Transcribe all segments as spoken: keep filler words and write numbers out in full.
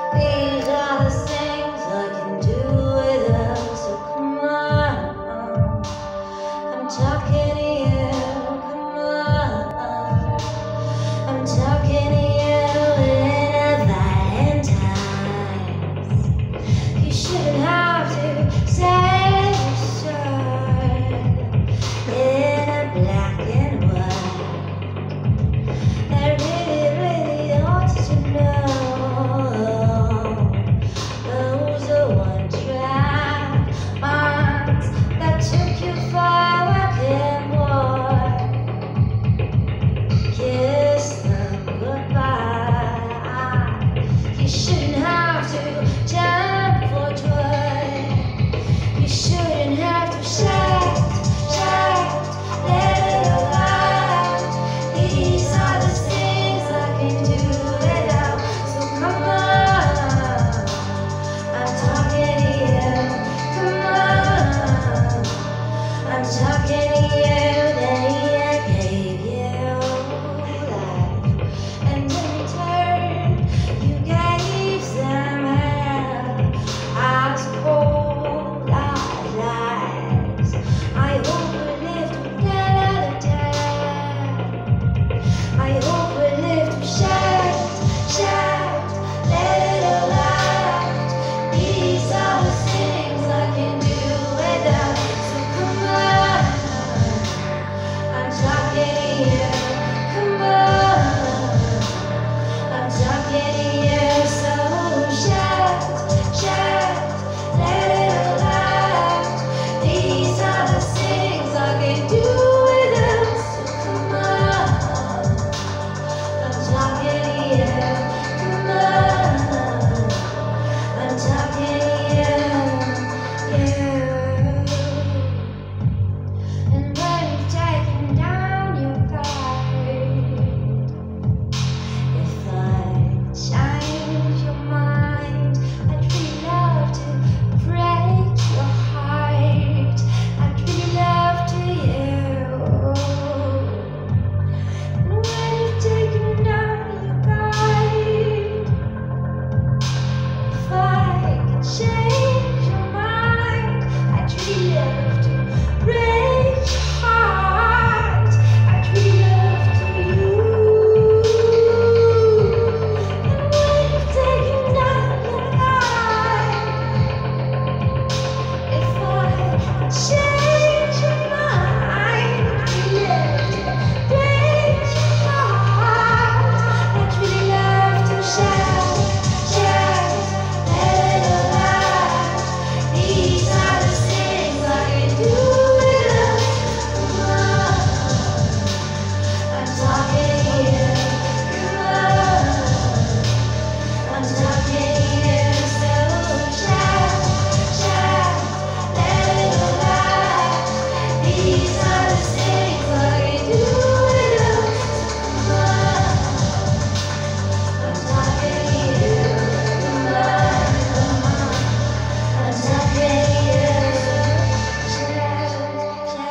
These are the things I can do without, so come on. I'm talking to you, come on. I'm talking to you in a Valentine's. You shouldn't have to say the shirt in a black and white. I really, really ought to know.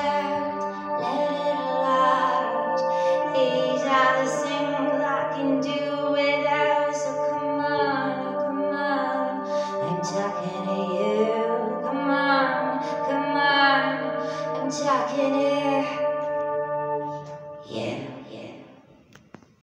These are the things I can do.